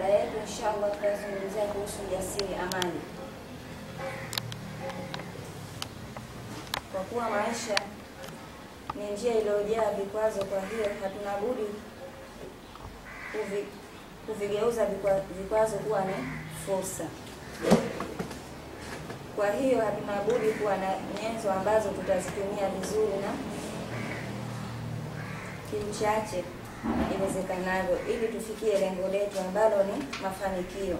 mada yetu inshallah tutazungumzia kuhusu ujasiri amali. Kwa kuwa maisha ni njia iliyojaa vikwazo, kwa hiyo hatuna budi kuvigeuza vikwazo kuwa ni fursa. Kwa hiyo hatuna budi kuwa na nyenzo ambazo tutazitumia vizuri na kimchache iwezekanavyo ili tufikie lengo letu ambalo ni mafanikio.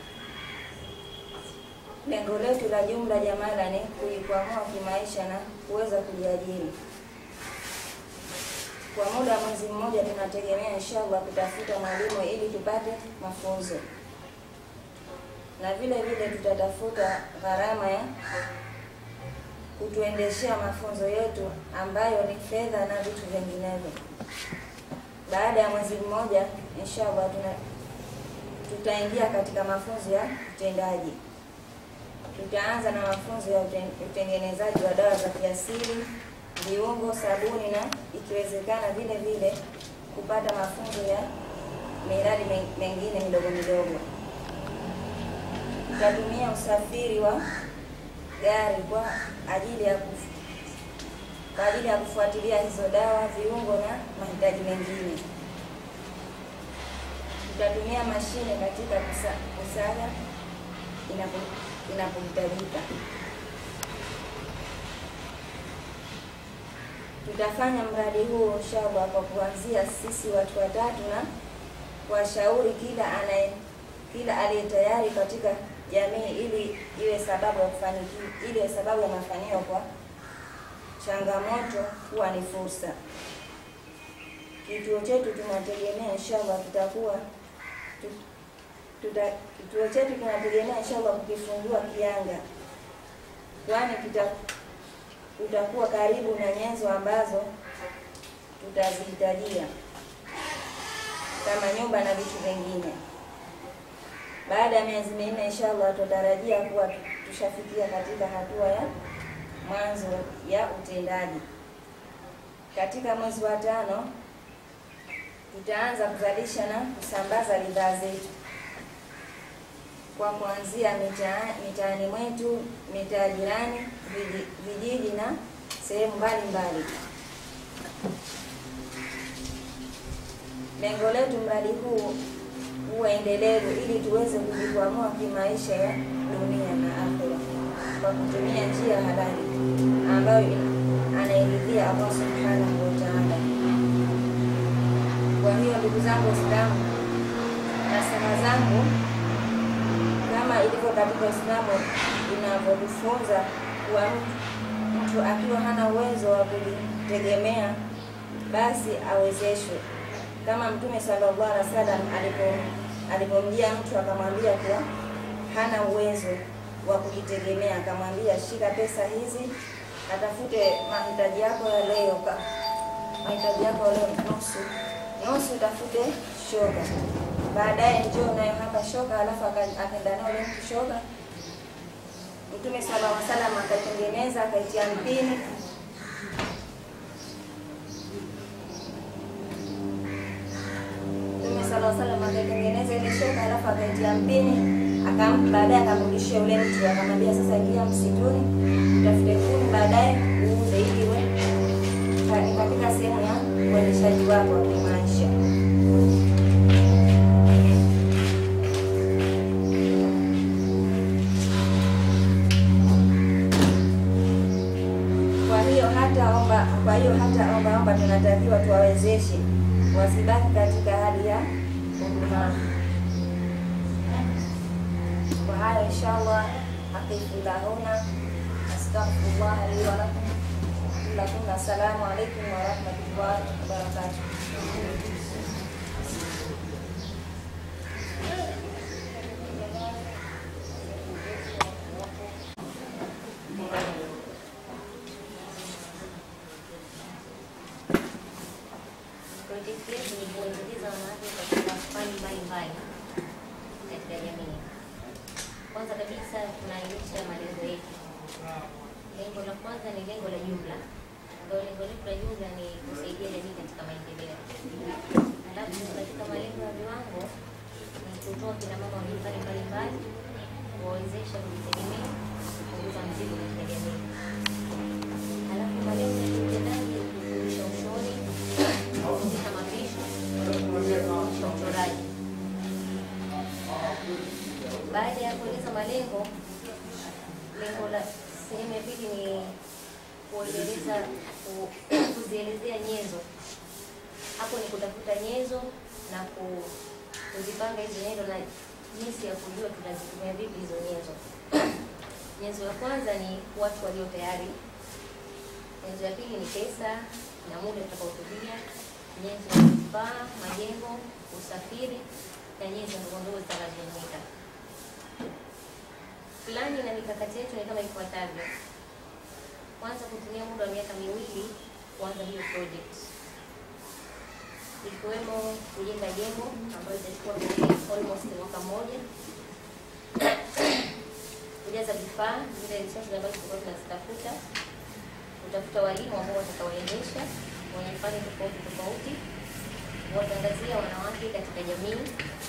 Lengo letu la jumla jamala ni kujikwamua kimaisha na kuweza kujiajiri. Kwa muda mwezi mmoja tunategemea inshallah kutafuta mwalimu ili tupate mafunzo. Na vile vile tutatafuta gharama ya kutuendeshea mafunzo yetu ambayo ni fedha na vitu vinginevyo. Baada ya mwezi mmoja inshallah tutaingia katika mafunzo ya utendaji. Tutaanza na mafunzo ya utengenezaji wa dawa za kiasili, viungo, sabuni na ikiwezekana vile vile kupata mafunzo ya miradi mengine midogo midogo. Tutatumia usafiri wa gari kwa ajili ya kufuatilia hizo dawa, viungo na mahitaji mengine. Tutatumia mashine katika kusaga inapohitajika. Tutafanya mradi huu inshallah kwa kuanzia sisi watu watatu na kuwashauri kila aliye tayari katika jamii ili iwe sababu ya kufanikiwa, ili sababu ya mafanikio kwa changamoto kuwa ni fursa. Kituo chetu tunategemea inshallah kukifungua Kianga, kwani tutakuwa karibu na nyenzo ambazo tutazihitajia kama nyumba na vitu vingine. Baada ya miezi minne inshallah tutarajia kuwa tushafikia katika hatua ya mwanzo ya utendaji. Katika mwezi wa 5 tutaanza kuzalisha na kusambaza bidhaa zetu kwa kuanzia mitaani mwetu, mitaa jirani, vijiji na sehemu mbalimbali. Lengo letu mradi huu huwa endelevu ili tuweze kujikwamua kimaisha ya dunia na akhera kwa kutumia njia halali ambayo anairidhia Allah subhanahu wa ta'ala. Kwa hiyo ndugu zangu Waislamu, nasaha zangu kama ilivyo katika Uislamu inavyotufunza kuwa mtu akiwa hana uwezo wa kujitegemea basi awezeshwe. Kama Mtume sallallahu alaihi wasallam alipomjia mtu akamwambia kuwa hana uwezo wa kujitegemea, akamwambia shika pesa hizi, atafute mahitaji yako ya leo, nusu utafute shoga, baadaye njoo nayo hapa shoga, alafu akaenda nayo ile shoga. Mtume sallallahu alaihi wasallam akaitengeneza, akaitia mpini. Akaitengeneza ile shoka alafu akaitia mpini, baadaye akamrudishia yule mtu, akamwambia sasa ingia msituni utafute kuni, baadaye uuze ili iwe katika sehemu ya uendeshaji wako wa maisha. Hata omba tunatakiwa tuwawezeshe wasibaki katika hali ya udumavu. Kwa hayo inshallah aqifu lahuna astaghfirullah li wa lakum. Assalamu alaykum wa rahmatullahi wa barakatuh. Projekti yetu ni kuendeleza wanawake katika fani mbalimbali katika jamii. Kwanza kabisa tunaainisha malengo yetu. Lengo la kwanza ni lengo la jumla. Ndio lengo letu la jumla ni kusaidia jamii katika maendeleo. Alafu katika malengo ya viwango ni kutoa kina mama wa nyumbani mbalimbali, kuwawezesha kujitegemea, kupunguza mzigo katika jamii. Halafu malengo ya kiutendaji ni kufundisha ushoni, kufundisha mapishi, kufundisha uchoraji. Baada ya kueleza malengo, lengo la sehemu ya pili ni kuzielezea nyenzo. Hapo ni kutafuta nyenzo na kuzipanga hizo nyenzo na jinsi ya kujua tunazitumia vipi hizo nyenzo. Nyenzo ya kwanza ni watu walio tayari. Nyenzo ya pili ni pesa na muda tutakaotumia. Nyenzo ya vifaa, majengo, usafiri na nyenzo ndogo zitakazojumuika. Plani na mikakati yetu ni kama ifuatavyo. Kwanza, kutumia muda wa miaka 2 kuanza hiyo project. Ikiwemo kujenga jengo ambayo itachukua almost mwaka mmoja. Kujaza vifaa, zile resources ambazo tulikuwa tunazitafuta. Kutafuta walimu ambao watakaoendesha wenye fani tofauti tofauti. Kuwatangazia wanawake katika jamii.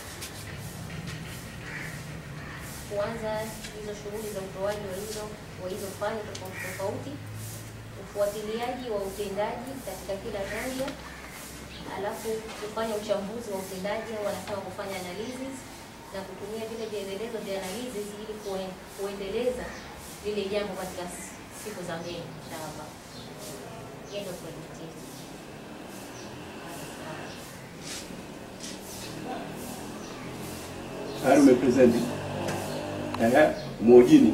Kuanza hizo shughuli za utoaji wa hizo fani tofauti tofauti. Ufuatiliaji wa utendaji katika kila nyanja. Alafu kufanya uchambuzi wa utendaji au wanasema kufanya analysis na kutumia vile vielelezo vya analysis ili kuendeleza lile jambo katika siku za mbele inshallah. Hiyo ndio project yetu. Hayo umepresent. Mojini.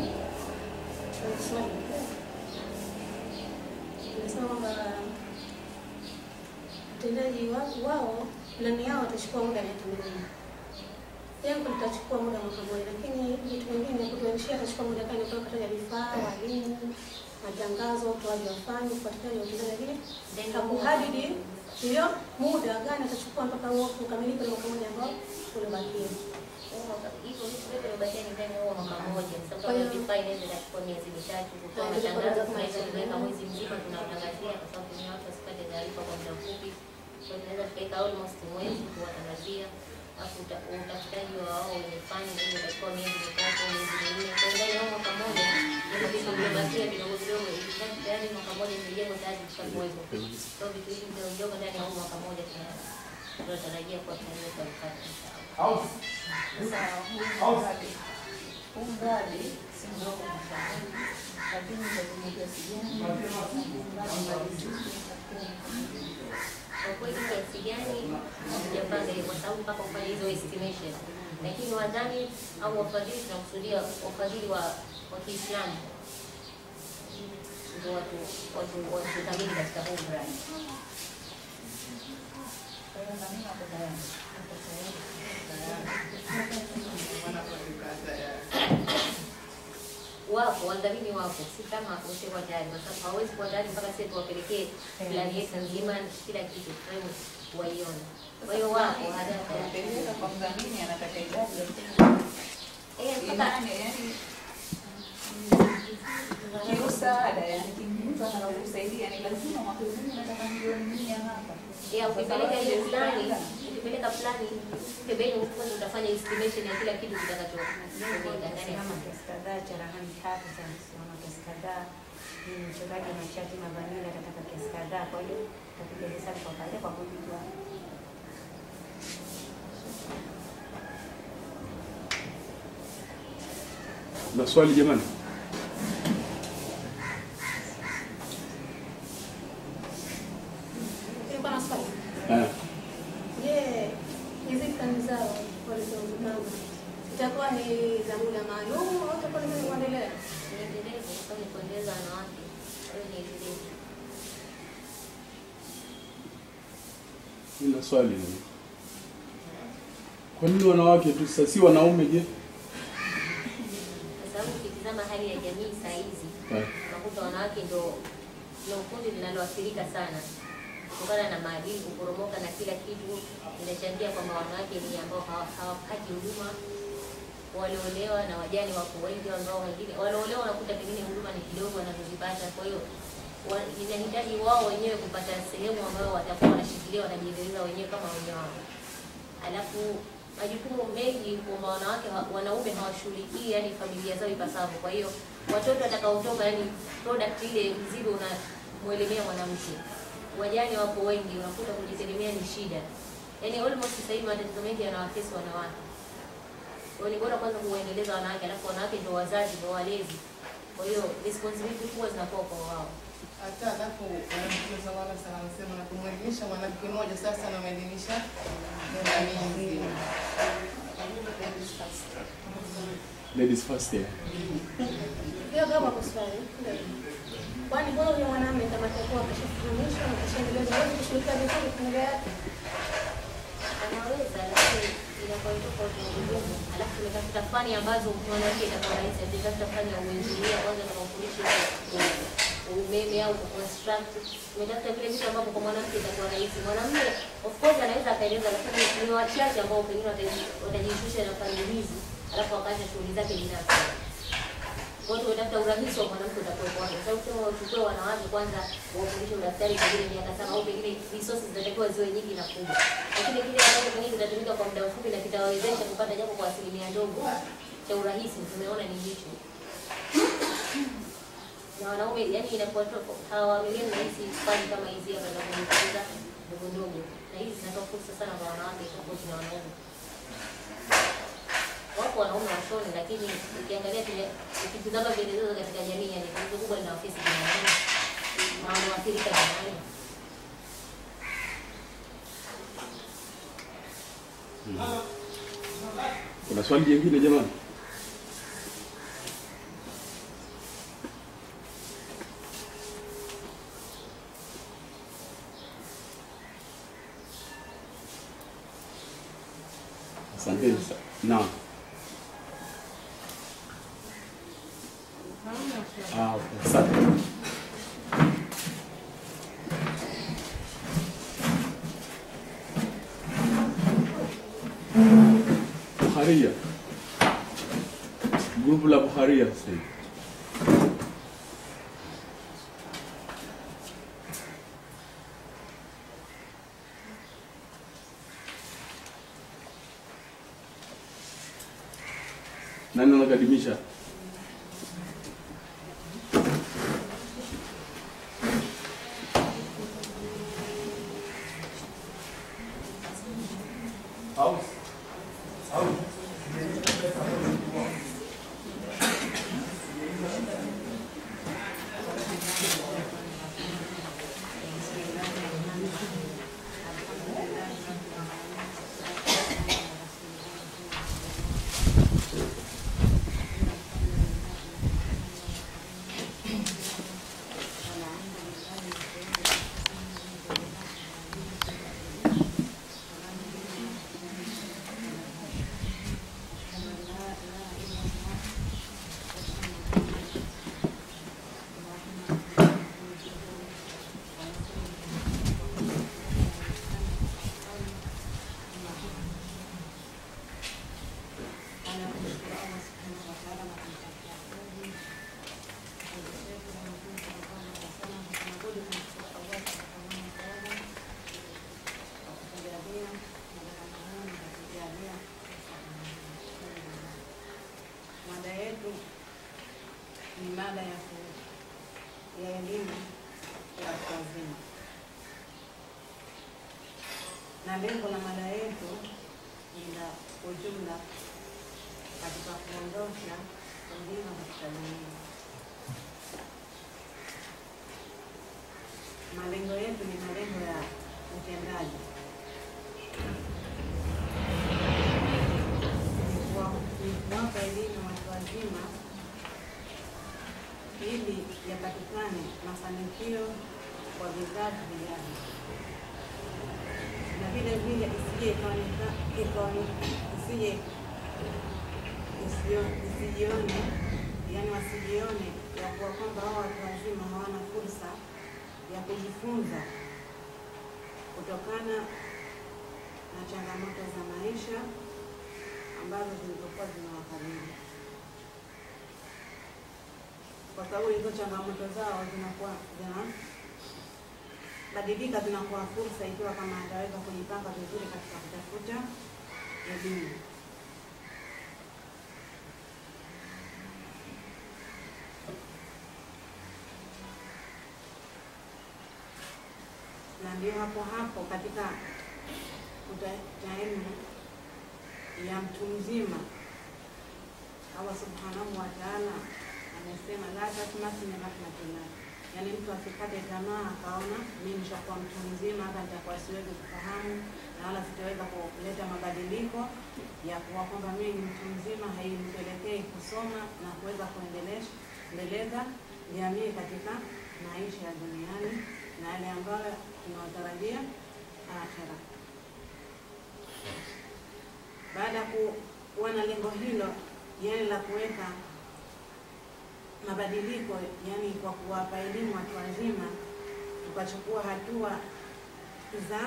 Utendaji wao plani yao watachukua muda miaka 2. Yangu litachukua muda mwaka mmoja, lakini vitu vingine kutuonyesha atachukua muda gani kwa kutaja vifaa, walimu, matangazo, utoaji wa fani, kufuatilia utendaji vile. Ndio kuhadidi hiyo muda gani atachukua mpaka huo kukamilika mwaka mmoja ambao unabakia. Hivyo vitu vyote vimebakia ni ndani ya mwaka mmoja. Sababu vifaa inaweza kuchukua miezi 3, kutoa matangazo tunaweza kuweka mwezi mzima tunawatangazia kwa sababu ni watu wasipate taarifa kwa muda mfupi. Kwa hiyo tunaweza kuweka almost mwezi kuwatangazia. Alafu utafutaji wa wao wenye fani ndio utachukua miezi 3, miezi 4. Kwa ndani ya mwaka mmoja ndio vitu vimebakia vidogo vidogo. Ikifika tayari mwaka mmoja ndio tayari kishakuwepo. Kwa vitu hivi ndio vidogo ndani ya mwaka mmoja tunatarajia kwa tayari kwa wakati. Mradi si mdogo sana, lakini kwa kiasi gani kwa kweli kiasi gani hatujapanga kwa sababu mpaka kufanya hizo estimation, lakini wadhani au wafadhili tunakusudia wafadhili wa Kiislamu ndio watu wathamini katika huu mradi. Wapo wadhamini wapo, si kama wote kwa tayari, kwa sababu hawezi kuwa tayari mpaka sisi tuwapelekee plani yetu nzima, kila kitu frame waione. Kwa hiyo wapo hadafa kupeleka kwa mdhamini anataka idadi yani msaada, yani mtu anakusaidia ni lazima mwaka mzima nataka milioni 100 hapa. Ukipeleka hiyo plani, ukipeleka plani pembeni kwanza utafanya estimation ya kila kitu kitakachotumika ndani ya kiasi kadhaa cha rahani tatu za msimamo kiasi kadhaa, ni mchoraji na chati na vanila katika kiasi kadhaa. Kwa hiyo tutapiga hesabu kwa pale kwa kujua. Na swali jamani? Hizi plani zao walizozipanga itakuwa ni za muda maalum au itakuwa ni kuendelea? Ni endelevu, kwa sababu ni kuendeleza wanawake. Kwa hiyo ni endelevu. Nina swali nini? Kwa nini wanawake tu sasa, si wanaume je? Kwa sababu ukitizama hali ya jamii saa hizi, unakuta wanawake ndio kundi linaloathirika sana. Kutokana na maadili kuporomoka na kila kitu inachangia kwamba wanawake ni ambao hawapati huduma. Waliolewa na wajane wako wengi, ambao wengine waliolewa wanakuta pengine huduma ni kidogo wanazozipata. Kwa hiyo inahitaji wao wenyewe kupata sehemu ambayo watakuwa wanashikilia, wanajiendeleza wenyewe kama wenyewe. Alafu majukumu mengi kwa wanawake, wanaume hawashughulikii yani familia zao ipasavyo. Kwa hiyo watoto watakaotoka, yani product ile mzigo unamuelemea mwanamke. Wajane wapo wengi, unakuta kujitegemea ni shida. Yani almost sasa hivi matatizo mengi yanawakesi wanawake. Kwa hiyo ni bora kwanza kuendeleza wanawake, alafu wanawake ndio wazazi, ndio walezi. Kwa hiyo responsibility kubwa zinakuwa kwa wao. Hata alafu Mtume sallallahu alaihi wasallam anasema na kumwelimisha mwanamke mmoja sasa na kumwelimisha jamii nzima. Ladies first here. Hiyo kama kuswali. Kwani bora yule mwanamume kama atakuwa akishafundishwa na kushaendeleza wewe kushirika vizuri familia yake. Anaweza, lakini inakuwa tofauti na ngumu. Alafu tunatafuta fani ambazo mwanamke itakuwa rahisi, tunatafuta fani ya uinjinia kwanza na kufundisha umeme au construct. Tunatafuta vile vitu ambavyo kwa mwanamke itakuwa rahisi. Mwanamume of course anaweza akaeleza, lakini ni wachache ambao pengine watajihusisha na fani hizi, alafu wakaacha shughuli zake binafsi. Kwa hiyo tunatafuta urahisi wa mwanamke utakuwa kwa sababu kama uchukue wanawake kwanza wafundishe udaktari pengine miaka 7 au pengine resources zinatakiwa ziwe nyingi na kubwa. Lakini kile ambacho pengine kitatumika kwa muda mfupi na kitawawezesha kupata japo kwa asilimia ndogo cha urahisi, tumeona ni hicho. Na wanaume yani inakuwa hawaamiliani na hizi fani kama hizi hapa za kujifunza ndogo ndogo. Na hizi zinatoa fursa sana kwa wanawake tofauti na wanaume. Wapo wanaume washoni, lakini ukiangalia ukitazama vielelezo katika jamii, yani tatizo kubwa linawafisi jamii na wanaathirika jamii. Kuna swali jingine jamani? Asanteni sana. Naam. Asante. Buharia. Grupo la Buharia sasa. Nani anakadimisha? Ni mada ya elimu ya watu wazima, na lengo la mada yetu ni la ujumla katika kuondosha elimu katika jamii. Malengo yetu ni malengo ya utendaji, ni kuwapa elimu watu wazima ili yapatikane mafanikio kwa vizazi vijavyo, na vile vile isijione, yani wasijione ya kuwa kwamba hao watu wazima hawana fursa ya kujifunza kutokana na changamoto za maisha ambazo zilizokuwa zinawakabili, kwa sababu hizo changamoto zao zinakuwa zinabadilika, zinakuwa fursa ikiwa kama ataweza kujipanga vizuri katika kutafuta elimu. Na ndio hapo katika elimu ya mtu mzima Allah subhanahu wa ta'ala amesema la tasmasi min rahmatillah, yani mtu asikate tamaa akaona mimi nishakuwa mtu mzima hapa nitakuwa siwezi kufahamu na wala sitaweza kuleta mabadiliko ya kuwa kwamba mimi ni mtu mzima, haimpelekei kusoma na kuweza kuendeleza jamii katika maisha ya duniani na yale ambayo tunawatarajia akhera. Baada ya kuwa na lengo hilo, yani la kuweka mabadiliko, yani kwa kuwapa elimu watu wazima, tukachukua hatua za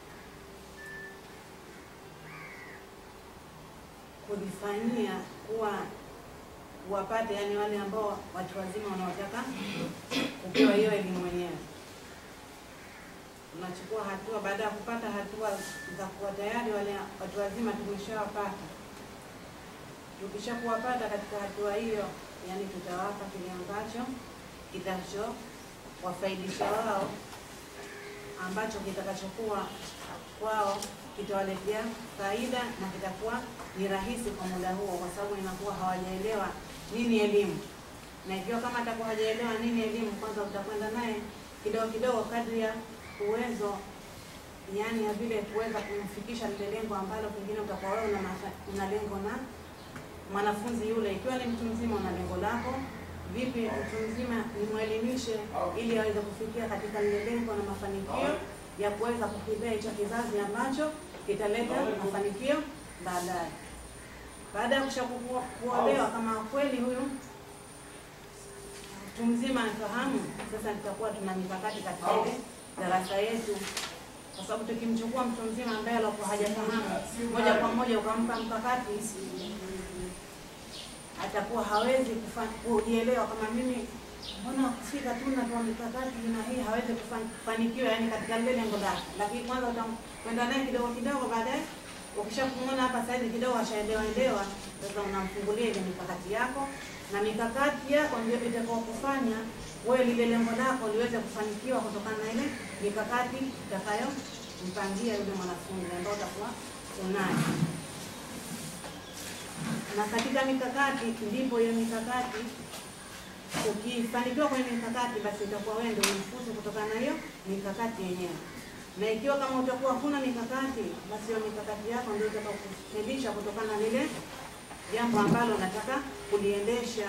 kujifanyia kuwapate, yani wale ambao watu wazima wanaotaka kupewa hiyo elimu wenyewe. Tunachukua hatua baada ya kupata hatua za kuwa tayari wale watu wazima tumeshawapata. Tukishakuwapata katika hatua hiyo, yani tutawapa kile ambacho kitachowafaidisha wao, ambacho kitakachokuwa kwao kitawaletea faida na kitakuwa ni rahisi kwa muda huo, kwa sababu inakuwa hawajaelewa nini elimu. Na ikiwa kama atakuwa hajaelewa nini elimu, kwanza utakwenda naye kidogo kidogo kadri ya uwezo, yani ya vile kuweza kumfikisha lile lengo ambalo pengine utakuwa wewe una lengo na mwanafunzi yule. Ikiwa ni mtu mzima una lengo lako, vipi mtu mzima nimuelimishe ili aweze kufikia katika lile lengo na mafanikio ya kuweza kufikia hicho kizazi ambacho kitaleta mafanikio baadaye. Baada ya kuelewa kama kweli huyu mtu mzima anafahamu, sasa tutakuwa tuna mikakati katika ile darasa yetu, kwa sababu tukimchukua mtu mzima ambaye alikuwa hajafahamu moja kwa moja ukampa mkakati, atakuwa hawezi kujielewa kama mimi mbona kufika tu na kwa mikakati na hii hawezi kufanikiwa, yani katika lile lengo lake. Lakini kwanza utakwenda naye kidogo kidogo, baadaye ukishamuona hapa sasa hivi kidogo ashaelewa, sasa unamfungulia ile mikakati yako, na mikakati yako ndio itakao kufanya wewe lile lengo lako liweze kufanikiwa kutokana na ile mikakati itakayompangia yule mwanafunzi ambao utakuwa unayo. Na katika mikakati ndipo hiyo mikakati, ukifanikiwa kwenye mikakati, basi utakuwa wewe ndio unafuzu kutokana na hiyo mikakati yenyewe. Na ikiwa kama utakuwa huna mikakati, basi hiyo mikakati yako ndio itakayokufundisha kutokana na lile jambo ambalo unataka kuliendesha.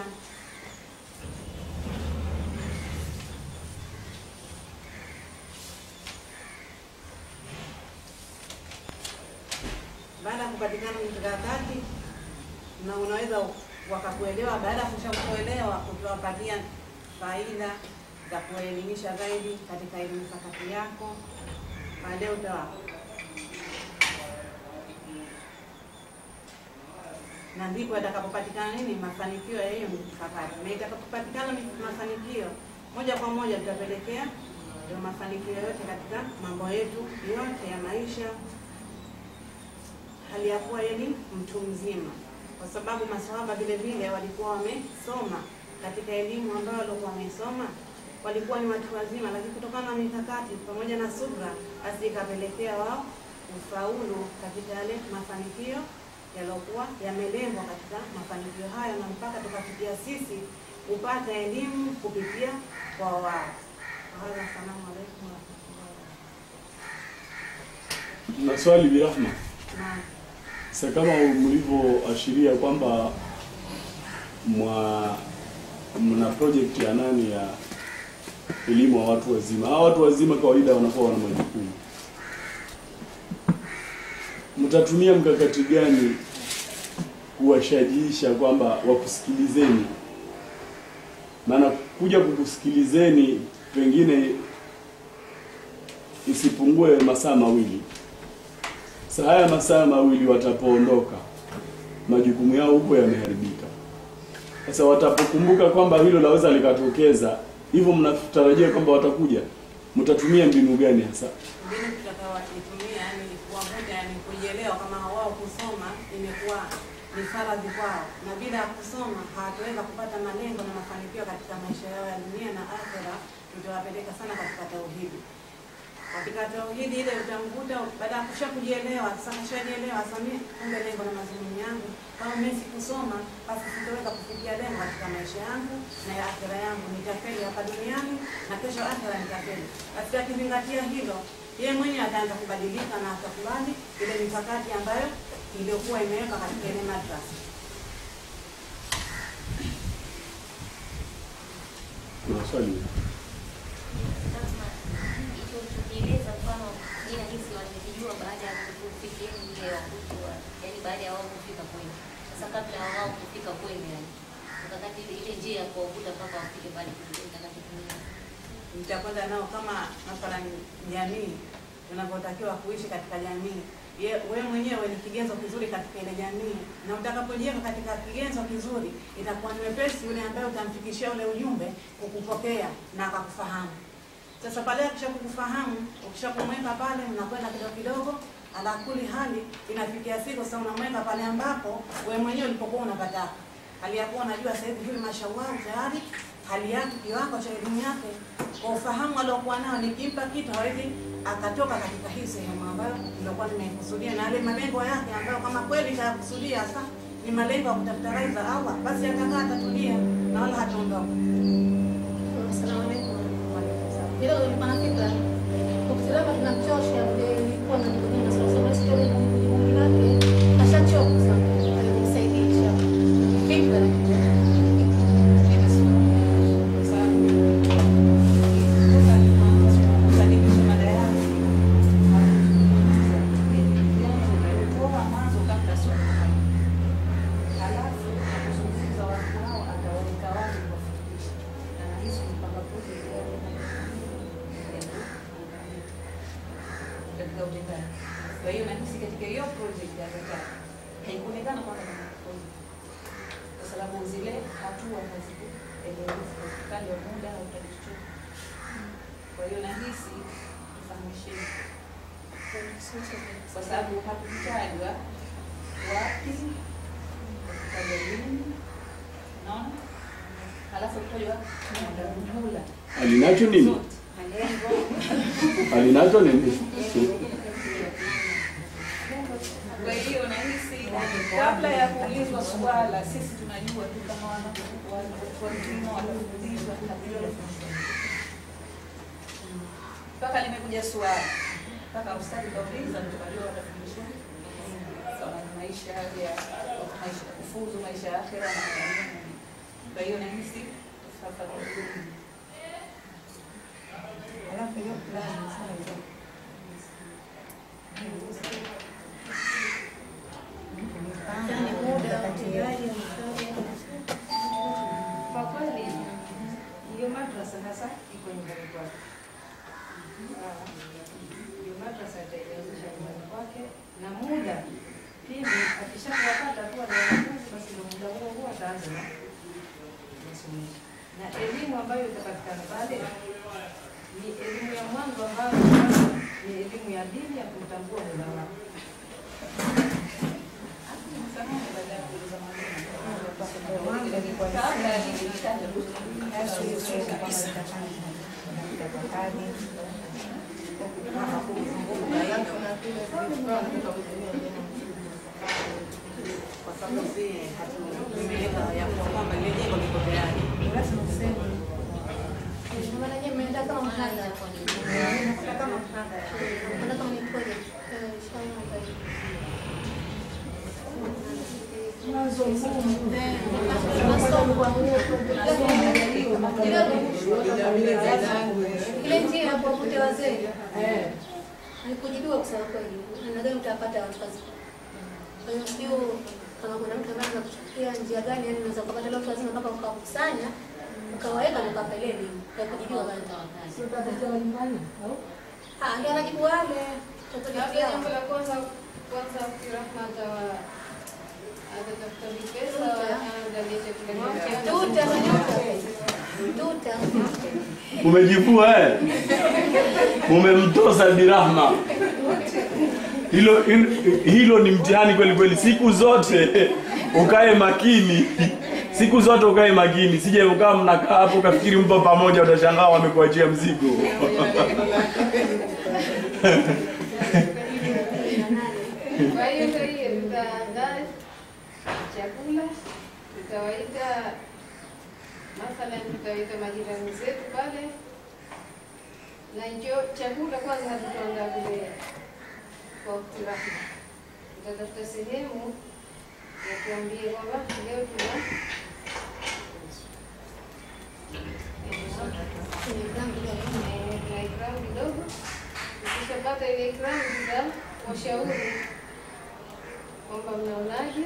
Baada ya kupatikana mikakati, na unaweza wakakuelewa. Baada ya kushakuelewa, utawapatia faida za kuelimisha zaidi katika ile mikakati yako. Baadaye na ndipo atakapopatikana nini mafanikio ya hiyo mikakati. Na itakapopatikana mafanikio, moja kwa moja tutapelekea ndio mafanikio yote katika mambo yetu yote ya maisha, hali ya kuwa yeye mtu mzima. Kwa sababu maswahaba vile vile walikuwa wamesoma katika elimu ambayo walikuwa wamesoma, walikuwa ni watu wazima, lakini kutokana na mikakati pamoja na subra, basi ikapelekea wao ufaulu katika yale mafanikio yaliokuwa yamelengwa katika mafanikio hayo, na mpaka tukafikia sisi kupata elimu kupitia kwa wao. Assalamu alaykum wa rahmatullahi. Na swali birahma. Sasa kama mlivyoashiria kwamba mna project ya nani ya elimu wa watu wazima. Hao watu wazima kawaida wanakuwa wana majukumu. Mtatumia mkakati gani kuwashajiisha kwamba wakusikilizeni? Maana kuja kukusikilizeni pengine isipungue masaa mawili. Sasa haya masaa mawili watapoondoka, majukumu yao huko yameharibika. Sasa watapokumbuka kwamba hilo laweza likatokeza, hivyo mnatarajia kwamba watakuja, mtatumia mbinu gani hasa? Mbinu tutakayotumia yani kuwavuta, yani kujielewa kama wao kusoma imekuwa ni faradhi kwao, na bila ya kusoma hawataweza kupata malengo na mafanikio katika maisha yao ya dunia na akhera. Tutawapeleka sana katika tauhidi. Katika tauhidi ile utamkuta baada ya kushakujielewa, sasa kushajielewa sasa mimi kumbe lengo na madhumuni yangu kama mimi sikusoma basi sitaweza kufikia lengo katika maisha yangu na ya akhera yangu, nitafeli hapa duniani na kesho akhera nitafeli. Basi akizingatia hilo, yeye mwenyewe ataanza kubadilika na atakubali ile mikakati ambayo iliyokuwa imeweka katika ile madrasa. Kuna swali? Tukieleza mfano jina hizi wanajijua baada ya kufikia ile ya kujua, yani baada ya wao kufika kweli. Sasa kabla ya wao kufika kweli, yani wakati ile njia ya kuwavuta mpaka wafike pale kitakachotumia. Nitakwenda nao kama mathalan jamii tunavyotakiwa kuishi katika jamii. Wewe mwenyewe ni kigezo kizuri katika ile jamii, na utakapojiweka katika kigezo kizuri itakuwa ni wepesi yule ambaye utamfikishia ule ujumbe kukupokea na akakufahamu. Sasa pale akishakufahamu, ukishakumweka pale, mnakwenda kidogo kidogo, alakuli hali inafikia siku sasa unamweka pale ambapo wewe mwenyewe ulipokuwa unapata. Hali ya kuwa unajua sasa hivi huyu mashallah tayari hali yake, kiwango cha elimu yake, kwa ufahamu aliokuwa nao, nikimpa kitu hawezi akatoka katika hii sehemu ambayo nilikuwa nimekusudia, na yale malengo yake ambayo kama kweli kayakusudia sasa ni malengo ya kutafuta radhi za Allah, basi atakaa atatulia na wala hataondoka. Asalamu alaykum. Bila kulikuwa na fikra ukitazama tunamchosha ilikuwa na ndugu na sasa story na ndugu yake ashachoka sana, alimsaidia fikra Kwa hiyo nahisi katika hiyo project ya Zakari haikuonekana kwamba ni project, kwa sababu zile hatua hazikueleweka upande wa muda au upande chochote. Kwa hiyo nahisi tufahamisheni, kwa sababu hakutajwa wapi, hakutajwa lini, naona halafu kutajwa muda. Alinacho nini? Alinacho nini? Kwa hiyo nahisi kabla ya kuulizwa swala, sisi tunajua tu kama walimu watafundishwa mpaka limekuja swala, mpaka ustadi kauliza, tukajua watafundishwa maisha ya maisha kufuzu maisha ya akhera na nini. Kwa hiyo nahisi tufafanulie. Alafu hiyo plan sana ndio kwa kweli hiyo madrasa hasa iko nyumbani kwake. Hiyo madrasa itaelezesha nyumbani kwake na muda pindi akishapata kuwa na wanafunzi, basi ndio muda huo ataanza na masomo. Na elimu ambayo itapatikana pale ni elimu ya mwanzo ambayo ni elimu ya dini ya kumtambua Mola wako. kwa sababu zile hatumeleka ya kwamba ile jengo liko tayari. Lazima tuseme maana yeye ameenda kama mhanga, kama mhanga, ndio kama ni project shamba zaidi. Mwanzo masomo kwa huo ile njia ya kuwavuta wazee alikujibiwa kusema kweli, nadhani utapata watu kazi. Kwa hiyo sio kama kuna mtu ambaye anakuchukia njia gani, yani unaweza kupata watu wazima mpaka ukakusanya ukawaweka na ukapeleni kwa kujibiwa bali sio tatizo la nyumbani au ndio anajibu wale tutakuja. Jambo la kwanza Rahma atatafuta pesa aangalie tuta Umejivua Umemtosa Bi Rahma. Hilo ni mtihani kweli kweli. Siku zote ukae makini. Siku zote ukae makini. Sije ukaa mnakaa hapo ukafikiri mpo pamoja, utashangaa wamekuachia mzigo. Kwa hiyo tutaandaa chakula, tutawaita mathalan, tutawaita majirani zetu pale, na hicho chakula kwanza tutaandaa vile kwa utaratibu. Tutatafuta sehemu ya tuambie kwamba leo tuna ikramu kidogo. Tukishapata ile ikramu, tutawashauri kwamba mnaonaje,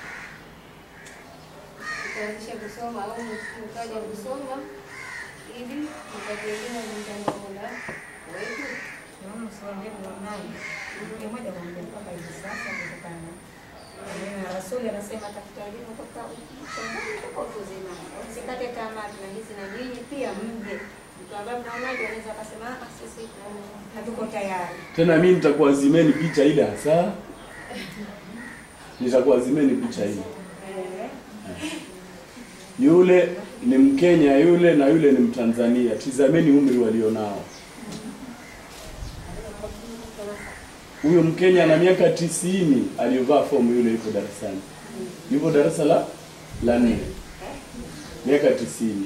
tutaanzisha kusoma au mkaja kusoma ili mpate elimu mtandao Mola wetu. Naona usiwaambie mnaonaje. Ni moja kwa moja mpaka hivi sasa kutokana na Rasuli anasema tafuta elimu kutoka shambani mpaka uzima. Usikate tamaa, tunahisi na nyinyi pia mje. Mtu ambaye mnaonaje anaweza kusema sisi hatuko tayari. Tena mimi nitakuazimeni picha ile hasa. Nitakuazimeni picha ile. Yule ni Mkenya yule na yule ni Mtanzania. Tizameni umri walionao. Huyo Mkenya ana miaka 90 aliyovaa fomu, yule yuko darasani. Yuko darasa la 4. Miaka 90.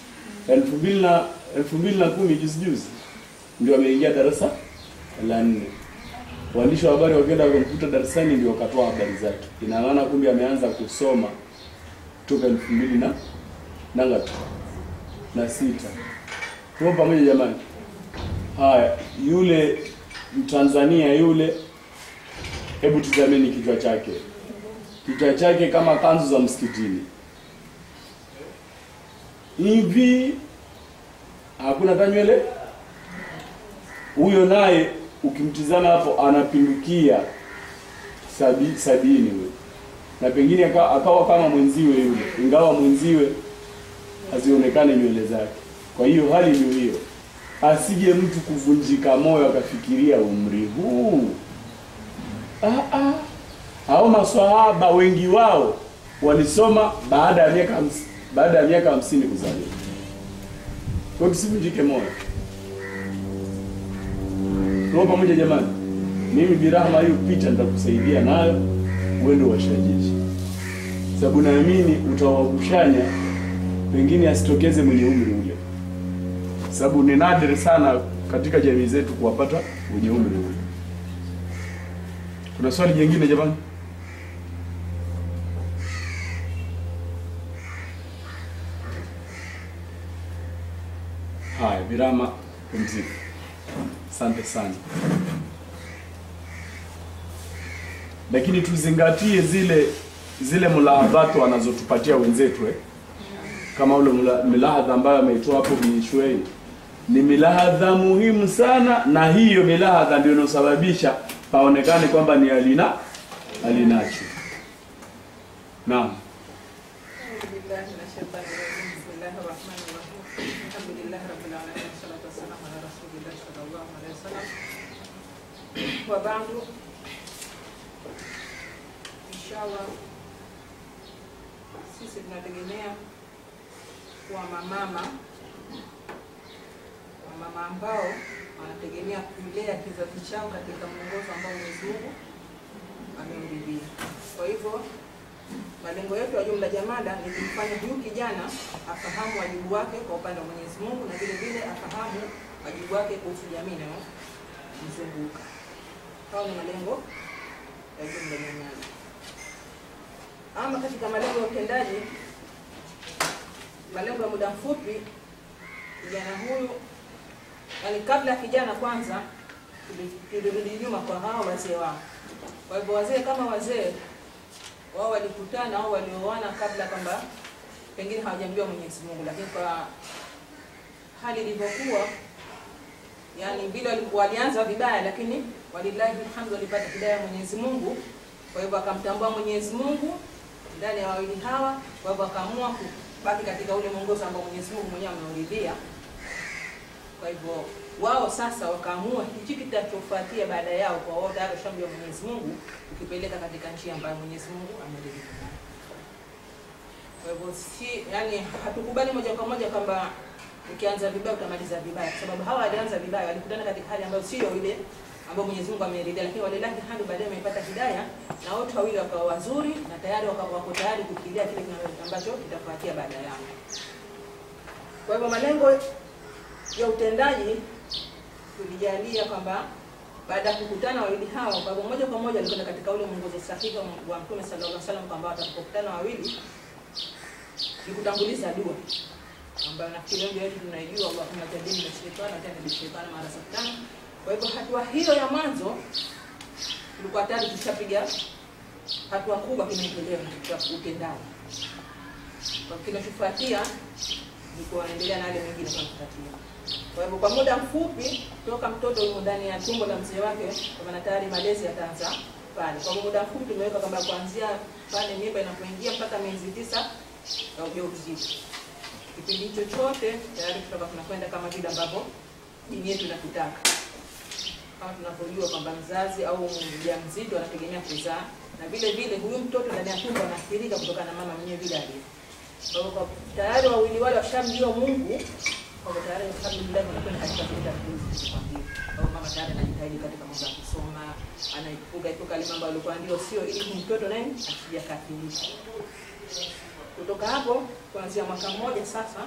2010 juzi ndio ameingia darasa la 4. Waandishi wa habari wakaenda kumkuta darasani ndio wakatoa habari zake. Ina maana kumbe ameanza kusoma kutoka 2000 na ngapi? Na 6. Tupo pamoja jamani. Haya, yule Mtanzania yule, hebu tizameni kichwa chake. Kichwa chake kama kanzu za msikitini. Hivi hakuna tanywele. Huyo naye ukimtizama hapo anapindukia 70 huyo. Na pengine akawa kama mwenziwe yule, ingawa mwenziwe hazionekane nywele zake. Kwa hiyo hali ndio hiyo. Asije mtu kuvunjika moyo akafikiria umri huu. Hao maswahaba wengi wao walisoma baada ya miaka 50 kuzaliwa. Kwa tusivunjike moyo. Tupo pamoja jamani. Mimi Birahma hiyo picha nitakusaidia nayo uende washajishi. Sababu naamini utawakushanya pengine asitokeze mwenye umri ule. Sababu ni nadra sana katika jamii zetu kuwapata wenye umri ule. Kuna swali jingine jamani? Haya, Birahma pumzika. Asante sana. Lakini tuzingatie zile mulahadhatu wanazotupatia wenzetu kama ule milahadha ambayo ameitoa hapo Binishwei. Ni milahadha muhimu sana, na hiyo milahadha ndio inosababisha paonekane kwamba ni alinacho. Naam. Wabandu, inshallah sisi tunategemea kuwa mama ambao wanategemea kulea kizazi chao katika mwongozo ambao Mwenyezi Mungu amemridhia. Kwa hivyo malengo yetu ya jumla jamada ni kumfanya huyu kijana afahamu wajibu wake kwa upande wa Mwenyezi Mungu, na vile vile afahamu wajibu wake kuhusu jamii na mzunguka. Hao ni malengo ya jumla jamada. Ama katika malengo ya utendaji, malengo ya muda mfupi, kijana huyu, yani kabla kijana kwanza tulirudi nyuma kwa hao wazee wao. Kwa hivyo wazee kama wazee wao walikutana au walioana kabla kwamba pengine hawajamjua Mwenyezi Mungu, lakini kwa hali ilivyokuwa, yani bila walianza vibaya, lakini walillahi alhamdu walipata hidayah ya Mwenyezi Mungu. Kwa hivyo akamtambua Mwenyezi Mungu ndani ya wawili hawa. Kwa hivyo akaamua kubaki katika ule mwongozo ambao Mwenyezi Mungu mwenyewe ameuridhia. Kwa hivyo wao sasa wakaamua hichi kitachofuatia baada yao kwa wao tayari shambio Mwenyezi Mungu ukipeleka katika njia ambayo Mwenyezi Mungu ameridhika. Kwa hivyo yani hatukubali moja kwa moja kwamba ukianza vibaya utamaliza vibaya, kwa sababu hawa walianza vibaya, walikutana katika hali ambayo sio ile ambayo Mwenyezi Mungu ameridhia, lakini wale laki hadi baadaye wamepata hidayah na wote wawili wakawa wazuri na tayari wako tayari kukilia kile ambacho kitafuatia baada yao. Kwa hivyo malengo ya utendaji tulijalia kwamba baada ya kukutana wawili hao, kwa moja kwa moja walikwenda katika ule mwongozo sahihi wa Mtume sallallahu alaihi wasallam kwamba watakapokutana wawili ni kutanguliza dua ambayo nafikiri wengi wetu tunaijua, Allahumma jadilna shaytana wa shaytana mara 7. Kwa hivyo hatua hiyo ya mwanzo tulikuwa tayari tushapiga hatua kubwa kinaendelea katika utendaji. Kwa kinachofuatia ni kuendelea na yale mengine tunayofuatia. Kwa hivyo kwa muda mfupi toka mtoto yuko ndani ya tumbo la mzee wake, kwa maana tayari malezi yataanza pale. Kwa muda mfupi tumeweka kama kuanzia pale mimba inapoingia mpaka miezi 9 ya ujauzito. Kipindi hicho chote tayari tutakuwa tunakwenda kama vile ambavyo dini yetu inatutaka. Kama tunavyojua kwamba mzazi au mjamzito anategemea kuzaa, na vile vile huyu mtoto ndani ya tumbo anaathirika kutokana na mama mwenyewe vile alivyo. Kwa hivyo tayari wawili wale washamjua Mungu, kwa hivyo tayari alhamdulillah wanakwenda katika vita hizi. Kwa mama tayari anajitahidi katika mambo ya kusoma, anaipuka ile mambo alikuwa ndio sio, ili mtoto naye asijakathirika. Kutoka hapo kuanzia mwaka mmoja sasa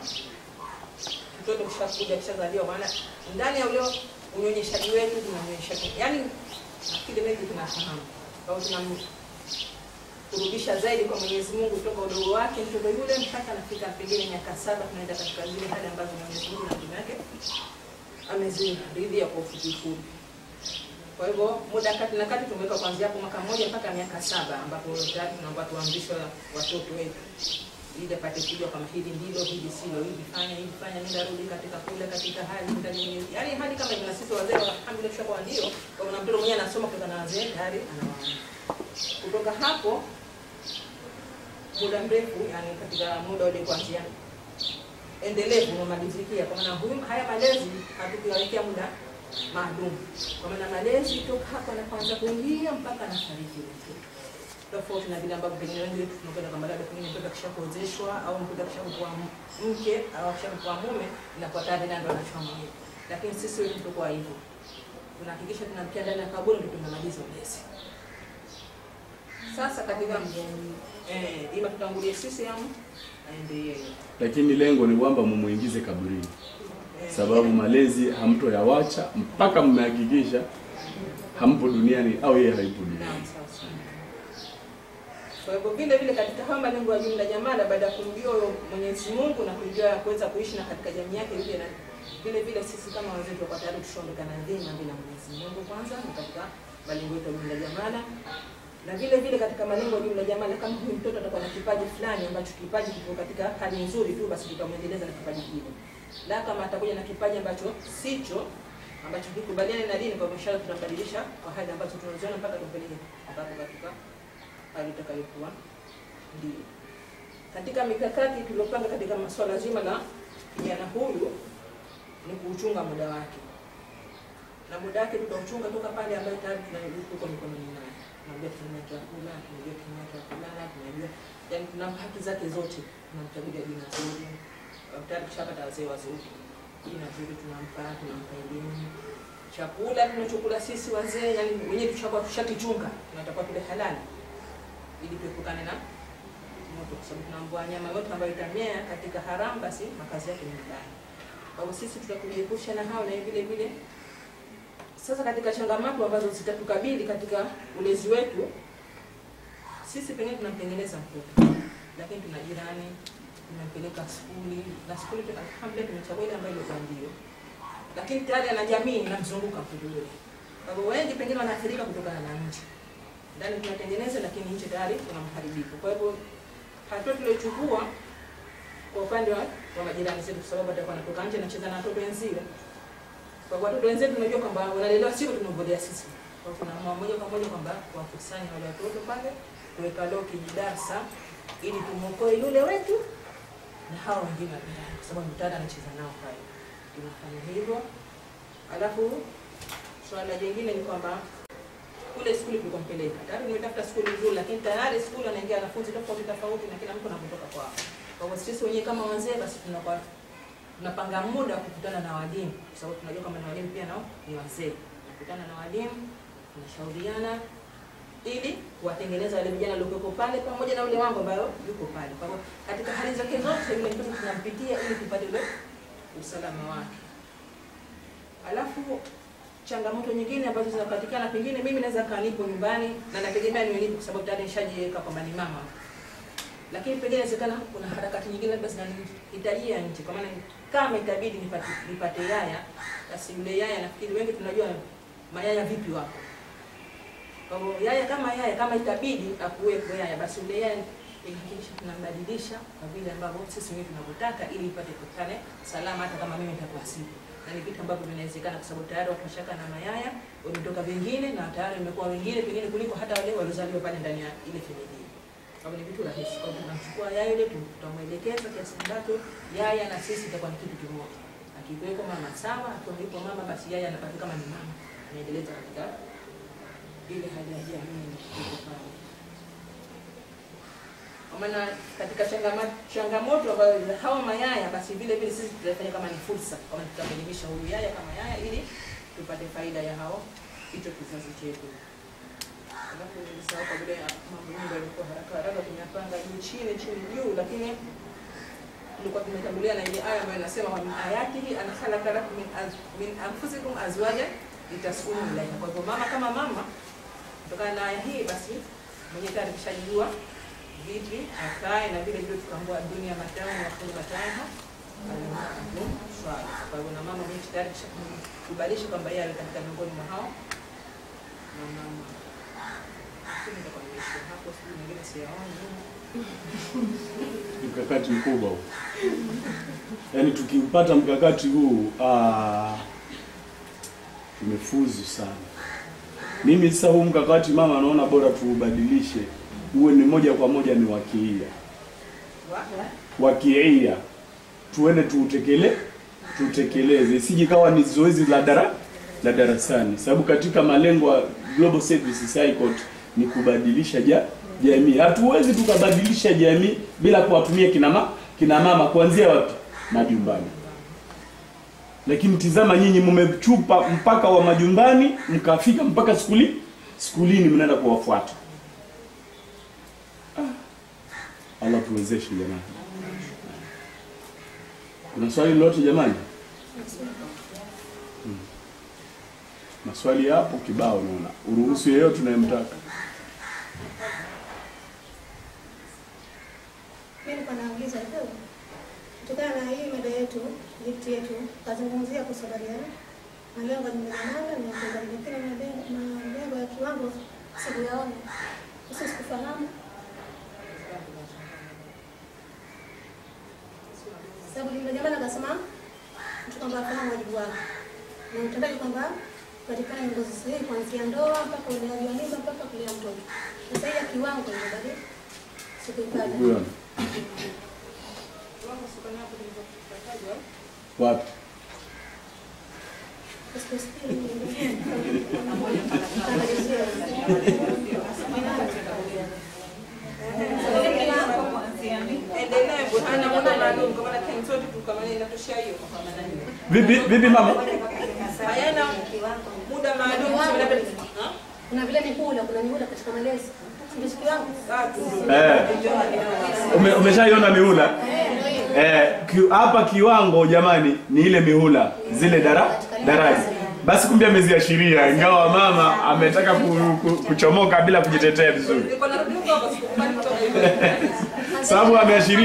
mtoto kishazaliwa, maana ndani ya ule unyonyeshaji wetu tunanyonyesha, yani nafikiri mengi tunafahamu. Kwa hiyo tunamrudisha zaidi kwa Mwenyezi Mungu kutoka udogo wake mtoto yule mpaka anafika pengine miaka 7, tunaenda katika zile hali ambazo Mwenyezi Mungu na Mtume wake ameziridhia kwa ufupi. Kwa hivyo muda kati na kati tumeweka kuanzia hapo mwaka mmoja mpaka miaka 7, ambapo tayari tunaomba tuamrishwe watoto wetu ili apate kujua kama hili ndilo, hili silo, hivi fanya, nenda rudi katika kule, katika hali ndani, yani hali kama hivi. Na sisi wazee alhamdulillah kwa ndio, kwa maana mtoto mwenyewe anasoma kutoka na wazee tayari anawaona. Kutoka hapo muda mrefu, yani katika muda ule kuanzia endelevu unamalizikia, kwa maana huyu haya malezi hatukiwekea muda maalum, kwa maana malezi toka hapa anaanza kuingia mpaka anafariki mtoto. Tofauti na vile ambavyo pengine wengi wetu tunakwenda kama labda pengine mtoto akishakuozeshwa au mtoto akishakuwa mke au akishakuwa mume inakuwa tayari ndio anachukua mwenyewe. Lakini sisi wetu tutakuwa hivyo, tunahakikisha tunamtia ndani ya kaburi ndio tunamaliza ulezi. Sasa katika ima tutangulie sisi aende, lakini lengo ni kwamba mumuingize kaburini, sababu malezi hamtoyawacha mpaka mmehakikisha hampo duniani au yeye haipo duniani. Kwa hivyo vile vile katika haya malengo ya jumla jamaa, baada ya kumjua Mwenyezi Mungu na kujua kuweza kuishi na katika jamii yake ile, na vile vile sisi kama wazee tuko tayari kushaondokana dhima bila Mwenyezi Mungu kwanza ni katika malengo yetu ya jumla jamaa. Na vile vile katika malengo ya jumla jamaa, kama huyu mtoto atakuwa na kipaji fulani ambacho kipaji kiko katika hali nzuri tu, basi tutamwendeleza na kipaji kile. Na kama atakuja na kipaji ambacho sicho, ambacho kikubaliana na dini, kwa mshahara tunabadilisha kwa hali ambazo tunaziona mpaka tumpeleke katika hali itakayokuwa ndio. Katika mikakati tuliyopanga katika masuala zima la kijana huyu ni kuchunga muda wake. Na muda wake tutauchunga toka pale ambapo tayari tuko mikononi mwake. Tunajua tunampa chakula, tunajua tunampa kulala, tunajua yani tunampa haki zake zote. Tunamtabia jina zuri. Tayari tushapata wazee wazuri. Jina zuri tunampa elimu. Chakula tunachokula sisi wazee, yani wenyewe tushakichunga. Tunatakiwa tule halali ili tuepukane na moto, kwa sababu tunaambua nyama yote ambayo itamea katika haramu basi makazi yake ni mbaya. Kwa hiyo sisi tutakujiepusha na hao. Na vile vile sasa katika changamoto ambazo zitatukabili katika ulezi wetu, sisi pengine tunamtengeneza mtoto, lakini tuna jirani tunampeleka skuli, na skuli alhamdulillah tumechagua ile ambayo ilikuwa ndio, lakini tayari ana jamii inamzunguka mtoto yule. Kwa hiyo wengi pengine wanaathirika kutokana na nje. Ndani tunatengeneza lakini nje tayari kuna mharibifu. Kwa hivyo hatua tuliochukua kwa upande wa majirani zetu, kwa sababu atakuwa anatoka nje anacheza na watoto wenziwe. Kwa watoto wenzetu tunajua kwamba wanalelewa sio tunambolea sisi. Kwa hiyo tunaamua moja kwa moja kwamba kuwakusanya wale watoto pale, kuweka loki darasa ili tumuokoe yule wetu na hao wengine wa jirani, kwa sababu mtaani anacheza nao pale. tunafanya hivyo. Alafu swala jingine ni kwamba kule skuli tulikompeleka tayari nimetafuta skuli nzuri, lakini tayari skuli anaingia wanafunzi tofauti na kila mtu anapotoka kwao. Kwa hivyo sisi wenyewe kama wazee basi tunapanga muda kukutana na walimu, kwa sababu tunajua kama na walimu pia nao ni wazee. Tunakutana na walimu, tunashauriana ili kuwatengeneza wale vijana walioko pale pamoja na ule wangu ambayo yuko pale. Kwa hivyo katika hali zake zote yule mtoto tunampitia ili tupate ule usalama wake. Alafu changamoto nyingine ambazo zinapatikana, pengine mimi naweza kanipo nyumbani na nategemea niwe nipo kwa sababu tayari nishajiweka kwamba ni mama. Lakini pengine inawezekana kuna harakati nyingine labda zinahitajia nje. Kwa maana kama itabidi nipate yaya, basi yule yaya nafikiri wengi tunajua mayaya vipi wako. Kwa hivyo yaya kama itabidi akuwepo yaya, basi yule yaya hakikisha tunambadilisha kwa vile ambavyo sisi wenyewe tunavyotaka ili ipate kukane salama hata kama mimi nitakuwa sipo. Na ni vitu ambavyo vinawezekana kwa sababu tayari watu washaka na mayaya, wametoka vingine na tayari imekuwa wengine pengine kuliko hata wale waliozaliwa pale ndani ya ile familia. Kwa hivyo ni vitu rahisi. Kwa hivyo tunachukua yaya ile tutamwelekeza kiasi ambacho yaya na sisi itakuwa ni kitu kimoja. Akiweko mama sawa, akiwepo mama basi yaya anapata kama ni mama. Anaendeleza katika ile hali ya jamii iko pale. Kwa maana katika changamoto ambayo hawa mayaya basi vile vile sisi tutafanya kama ni fursa, kama tutamelimisha huyu yaya kama yaya ili tupate faida ya hao hicho kizazi chetu. Alafu nilisahau kwa vile mambo mengi yalikuwa haraka tunapanga chini juu, lakini tulikuwa tumetambulia na ile aya ambayo inasema wa min ayatihi an khalaqa lakum min anfusikum azwajan litaskunu ilayha. Kwa hivyo mama kama mama, kutokana na aya hii basi mwenye tayari kishajua vipi akae na vile vile tukaambua dunia matano na kuni matano swali. Kwa hivyo na mama mwenye tayari kishakubalisha kwamba yeye ali katika miongoni mwa hao na mama. Mkakati mkubwa huu. Yaani tukiupata mkakati huu tumefuzu sana. Mimi sasa huu mkakati mama naona bora tuubadilishe uwe ni moja kwa moja ni wakiia. Tuende tutekeleze. Sije kawa ni zoezi la darasani. Sababu katika malengo ya Global Service Cycle ni kubadilisha jamii. Hatuwezi tukabadilisha jamii bila kuwatumia kina mama kuanzia wapi? Majumbani. Lakini tizama nyinyi mmechupa mpaka wa majumbani, mkafika mpaka skulini mnaenda kuwafuata. Allah tuwezeshe jamani. Kuna swali lolote jamani? Maswali hapo kibao naona. Uruhusu yeyote tunayemtaka. Mimi niko nauliza kidogo. Kutokana na hii mada yetu, gift yetu, kazungumzia kusabariana. Malengo ni mwanana na kuendelea na malengo ya kiwango sikuyaona. Sisi sikufahamu. Sababu ndio jamaa akasema mtu kwamba afanye wajibu wake. Na utendaji kwamba katika ngozi sahihi kuanzia ndoa mpaka uleaji wa mimba mpaka kulea mtoto. Sasa hiyo kiwango ndio bali sikuipata. Wapi? Vipi mama? Hayana muda maalum. Kuna vile mihula, kuna mihula katika malezi. Umeshaiona mihula? Hapa kiwango jamani ni ile mihula zile daraja. Basi kumbe ameziashiria ingawa mama ametaka kuchomoka bila kujitetea vizuri. Sababu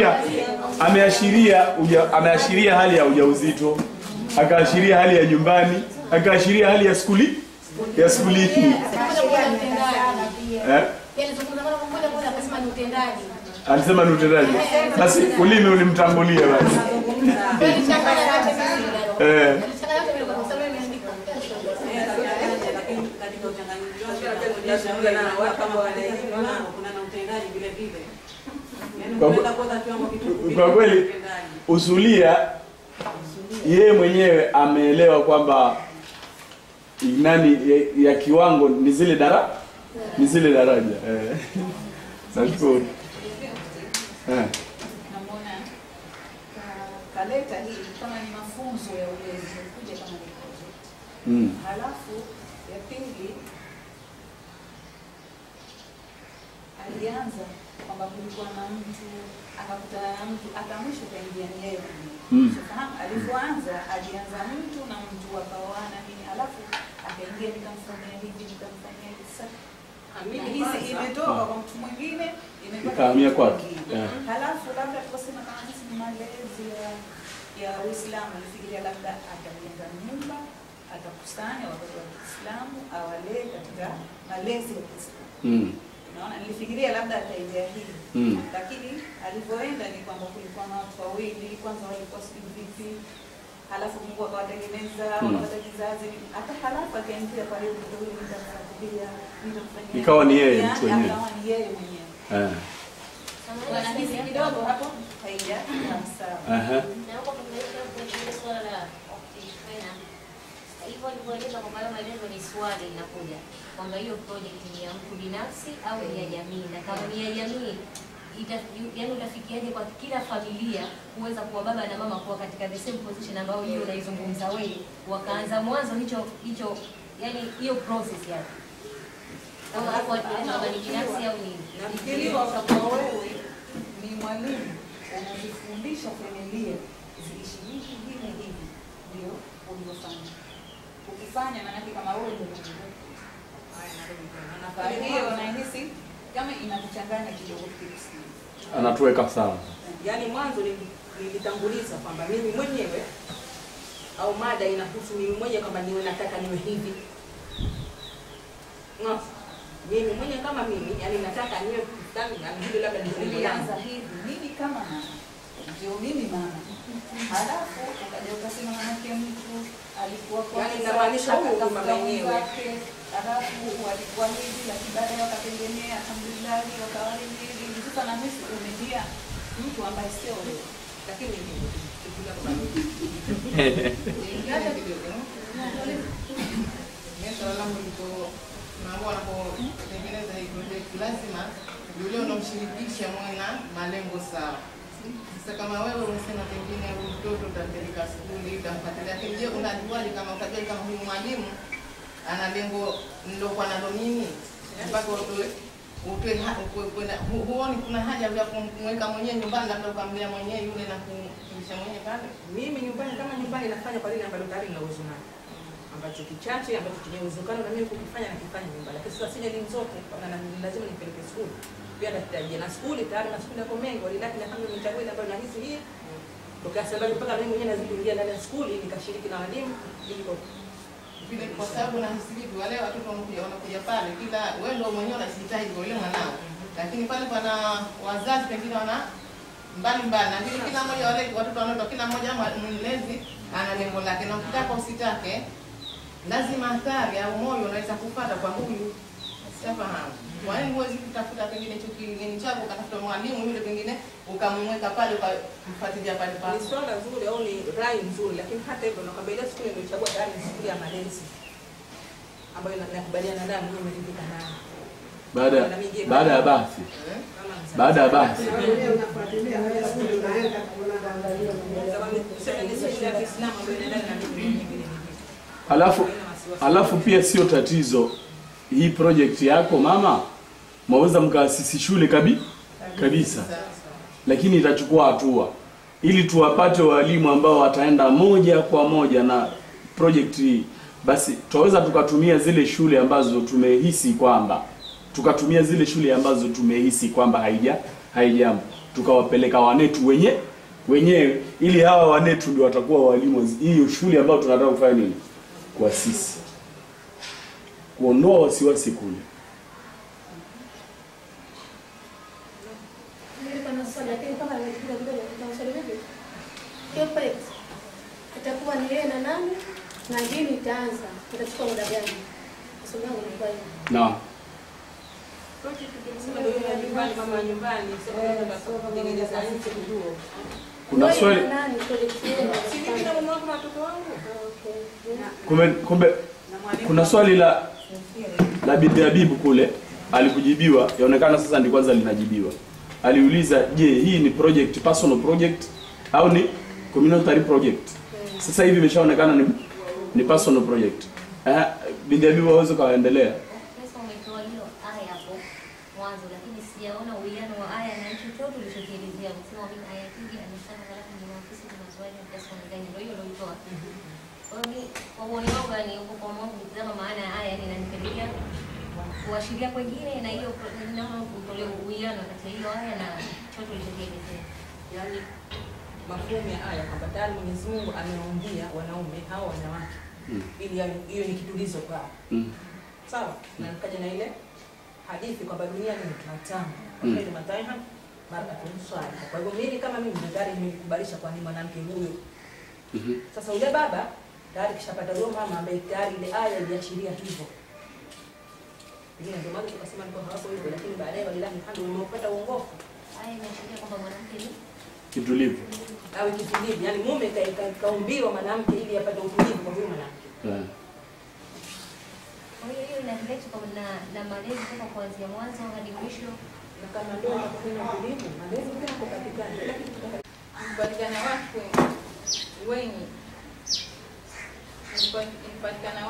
ameashiria hali ya ujauzito, akaashiria hali ya nyumbani, akaashiria hali ya skuli. Alisema ni utendaji. Basi ulimi ulimtangulia basi. Kwa kweli usulia yeye mwenyewe ameelewa kwamba nani ya kiwango ni zile daraja. Sanskuri. Namuona kaleta hii kama ni mafunzo ya ulezi kuja kama ni project. Halafu ya pili alianza kwamba kulikuwa na mtu akakutana na mtu akamwisho kaingia ni yeye mwenyewe. Fahamu alipoanza alianza mtu na mtu wakaoana nini, alafu akaingia nikamfanyia hivi nikamfanyia hivi. Sasa hisi imetoka kwa mtu mwingine ikahamia kwake. Halafu labda tukasema kama sisi ni malezi ya Uislamu, alifikiria labda atajenga nyumba, atakusanya watoto wa Kiislamu awalee katika malezi ya Kiislamu. Naona nilifikiria labda ataendea hili. Lakini alipoenda ni kwamba kulikuwa na watu wawili, kwanza walikuwa sijui vipi. Halafu Mungu akawatengeneza, wakapata kizazi. Hata halafu akaingia pale mtu huyu nitamfuatilia, nitamfanyia. Ikawa ni yeye mtu mwenyewe. Ikawa ni yeye mwenyewe. Wana hizi kidogo hapo haija sawa. Na huko tumeisha kwenye swala la optimization. Hivyo alivyoeleza kwamba maelezo ni swali linakuja kwamba hiyo project ni ya mtu binafsi au ni ya jamii, na kama ni ya jamii yaani utafikiaje kwa kila familia kuweza kuwa baba na mama kuwa katika the same position ambayo hiyo unaizungumza wewe, wakaanza mwanzo hicho yani hiyo process yake kama hapo kama ni binafsi au ni nafikiri kwa wewe ni mwalimu unazifundisha familia ziishi hivi ndio ulivyofanya. Ukifanya maana kama wewe ndio kwa hiyo nahisi kama inakuchanganya kidogo kiasi. Anatuweka sawa. Yaani mwanzo nilitanguliza kwamba mimi mwenyewe au mada inahusu mimi mwenyewe kwamba niwe nataka niwe hivi. Mimi mwenyewe kama mimi, yani nataka niwe fulani na vile labda nilianza hivi. Mimi kama ndio mimi mama. Halafu ukaja ukasema manake mtu alikuwa kwa yani inamaanisha huyu mama mwenyewe. Halafu walikuwa hivi lakini baadaye wakatengenea alhamdulillah wakawa hivi. Sasa na mimi umejia mtu ambaye sio wewe. Lakini hata kidogo. Mimi swala langu liko mambo wanapotengeneza hii project lazima yule unamshirikisha mwana malengo sawa. Sasa kama wewe unasema pengine mtoto utapeleka shule utampatilia, lakini je, unajuaje kama utajua kama huyu mwalimu ana lengo ndio nalo nini mpaka huoni kuna haja ya kumweka mwenyewe nyumbani labda ukamlea mwenyewe yule na kumlisha mwenyewe pale? Mimi nyumbani kama nyumbani nafanya kwa lile ambalo tayari na uwezo nalo, ambacho kichache ambacho chenye uwezekano na mimi kukifanya na kifanya nyumbani, lakini sasa sina elimu zote kwa maana lazima nipeleke shule pia nahitaji na shule tayari na shule yako mengi walilaki na kama nimechaguo ile ambayo nahisi hii toka sababu mpaka mimi mwenyewe nazidi kuingia ndani ya shule nikashiriki na walimu iliko vile, kwa sababu na hivi wale watoto wanakuja pale kila wewe ndio mwenyewe unasihitaji kwa yule mwanao, lakini pale pana wazazi pengine wana mbali na vile kila mmoja wale watoto wanaotoka kila mmoja mlezi ana lengo lake, na ukitaka usitake lazima athari au moyo unaweza kupata kwa huyu. Sifahamu kwa nini huwezi kutafuta pengine hicho kingine chako ukatafuta mwalimu yule pengine ukamweka pale ukamfuatilia pale pale. Ni swala nzuri au ni rai nzuri, lakini hata hivyo nakwambia ile shule ndio chagua tayari ni shule ya malezi ambayo nakubaliana nayo mimi nimeridhika nayo. Baada ya basi. Baada ya basi. Unafuatilia haya shule unaenda kuona angalia. Sasa ni shule ya Kiislamu ambayo inaendana na mimi. Alafu pia sio tatizo hii project yako mama, mwaweza mkaasisi shule kabisa, lakini itachukua hatua ili tuwapate walimu ambao wataenda moja kwa moja na project hii. Basi tutaweza tukatumia zile shule ambazo tumehisi kwamba haijambo, tukawapeleka wanetu wenyewe ili hawa wanetu ndio watakuwa walimu hiyo shule ambayo tunataka kufanya nini kwa sisi, kuondoa wasiwasi kule. Itakuwa ni yeye na nani na dini itaanza, itachukua muda gani? Swali langu ni kwa hiyo. Naam. Project nyumbani, mama wa nyumbani, sio kutengeneza nje kidogo. Kuna swali Si mimi na mume wangu na watoto wangu. kumbe kuna swali la Binti Habibu kule alikujibiwa, yaonekana sasa ndi kwanza linajibiwa. Aliuliza, je, hii ni project, personal project au ni community project? Sasa hivi imeshaonekana ni personal project. Binti Habibu waweze kaendelea. Sasa umetoa hiyo aya hapo mwanzo, lakini sijaona uwiano wa aya na hicho chote ulichokielezea. Unasema mimi aya hii amesema halafu ni maafisa na maswali ya kiasi gani, ndio hiyo ulitoa. Kwa hiyo kwa uone wangu ni huko kwa Mungu kutazama maana ya aya inanipelekea kuashiria kwingine, na hiyo naona kutolea uwiano kati ya hiyo aya na chote ulichokielezea. Yaani mafumu ya aya kwamba tayari Mwenyezi Mungu amewaambia wanaume hao wanawake ili hiyo ni kitulizo kwao. Sawa? Na nikaja na ile hadithi kwamba dunia ni matamu. Kwa hiyo mataifa mara tunswali. Kwa hivyo mimi kama mimi tayari nimekubalisha kwa ni mwanamke huyo. Sasa yule baba tayari kishapata huyo mama ambaye tayari ile aya iliashiria hivyo. Pengine ndio maana tukasema ndio hapo hivyo, lakini baadaye walilahi mhando umepata uongofu. Aya inashiria kwamba mwanamke ni Kitulivu. Awe kitulivu, yani mume kaumbiwa mwanamke ili apate utulivu kwa huyo mwanamke. Kwa hiyo hiyo inarelate kwa na malezi kutoka kuanzia mwanzo hadi mwisho, Na kama ndio kuna utulivu, malezi pia yako katika kila kitu kupatikana watu wengi, kupatikana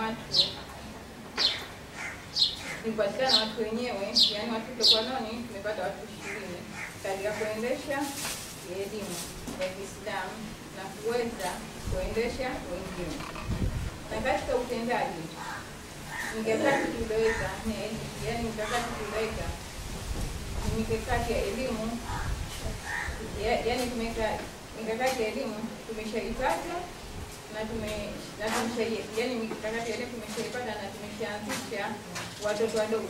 watu wenyewe, yani watu kwa nani tumepata watu 20 katika kuendesha elimu ya Kiislamu na kuweza kuendesha wengine. Na katika utendaji mikakati tuliweka ni mikakati ya elimu, yani tumeweka mikakati ya elimu tumeshaipata na yani mikakati ya elimu tumeshaipata na tumeshaanzisha watoto wadogo.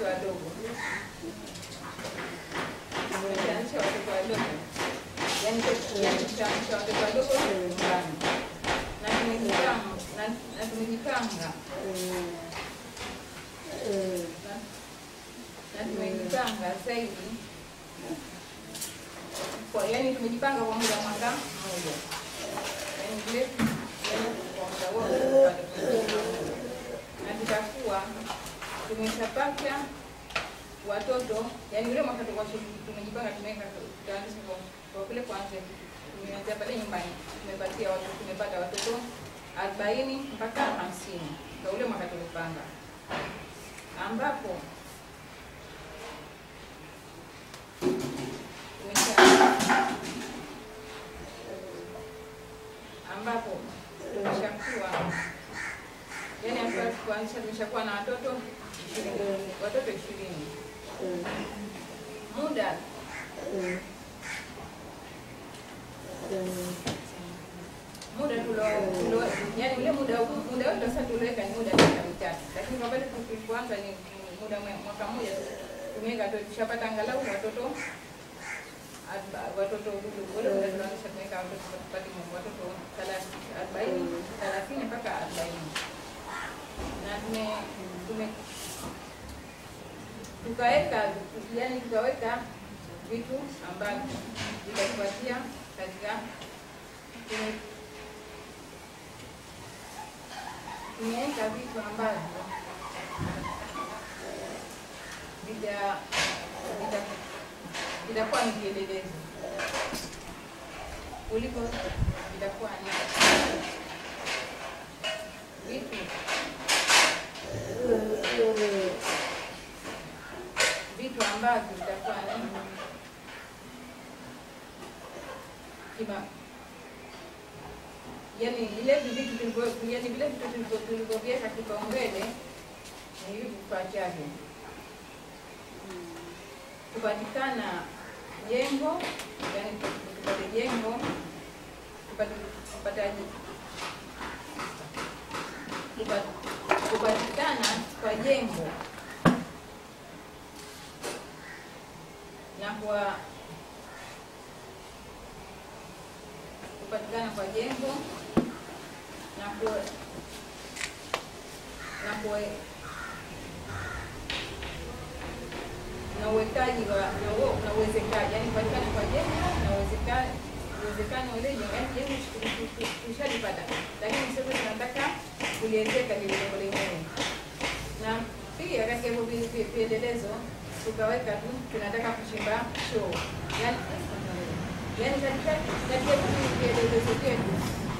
Tumeshaanzisha watoto wadogo. Yani tumeshaanzisha watoto wadogo nyumbani. Na tumejipanga zaidi kwa, yani tumejipanga kwa muda mwaka mmoja, yani vile kwa muda wote, na tutakuwa tumeshapata watoto, yani vile mwaka tumejipanga tutaanza kwa kule kwanza tumeanza pale nyumbani tumepata watoto 40 mpaka 50 kwa ule mwaka tulipanga, ambapo tumeshakuwa yani kuanzisha tumeshakuwa na watoto 20 muda yani ule muda wote sasa tuliweka ni muda miaka mitatu, lakini kwa pale tulipoanza ni muda mwaka mmoja tumeweka tushapata angalau watoto wale tunaanzisha tumeweka watoto 30 mpaka 40, na tukaweka vitu ambavyo vitatupatia katika tumeweka vitu ambavyo vitakuwa ni kielelezo kuliko vitakuwa ni vitu ambavyo vitakuwa ni yani vile vitu tulivyoviweka kipaumbele ni hivi vifuatavyo: kupatikana jengo, yani tupate jengo, kupatikana kwa jengo na kupatikana kwa jengo na uwekaji na uwezekaji, yani kupatikana kwa jengo na uwezekano ule jengo tushalipata, lakini sasa tunataka kuliezeka lile jengo lenyewe. Na pia katika hivyo vielelezo tukaweka tu tunataka kuchimba choo, yani katika vielelezo vyetu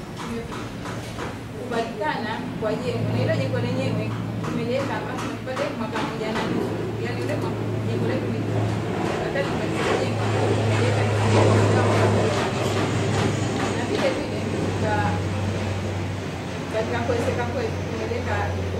kupatikana kwa jengo na ile jengo lenyewe tumeliweka mpaka tupate mwaka 1 na nusu, yani ile jengo letu ni wakati tumaliza jengo tumeliweka na vile vile katika kuwezeka kwetu tumeweka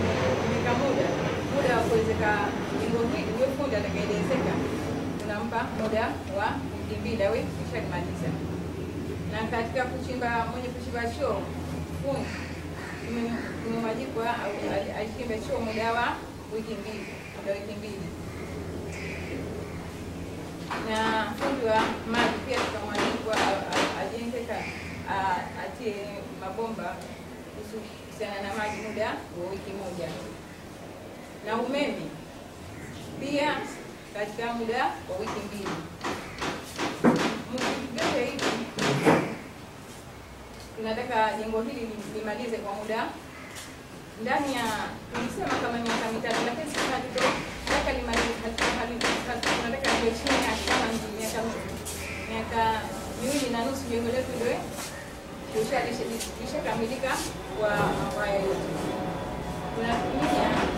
muda wa kuwezeka jengo hili. Huyo fundi atakayeelezeka tunampa muda wa wiki 2 awe kishamaliza. Na katika mwenye kuchimba choo fundi tumemwajibwa achimbe choo muda wa wiki 2. Na fundi wa maji pia tukamwajibwa ajenge atie mabomba kuhusiana na maji muda wa wiki 1. Na umeme pia katika muda wa wiki 2. Vyote hivi tunataka jengo hili limalize kwa muda ndani ya tulisema kama miaka 5, lakini sasa tunataka limalize tunataka liwe chini ya kama miaka 2 na nusu jengo letu ndio lishakamilika kwa mambo yote. Tunatumia